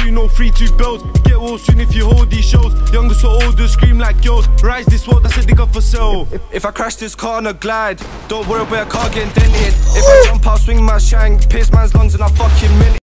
2, no 3-2 bills. Get well soon if you hold these shows. Youngest or older, scream like yours. Rise this world, that's a digger for sale. If I crash this car on a glide, don't worry about a car getting dented. If I jump, I'll swing my shank, pierce man's lungs and I fucking minute.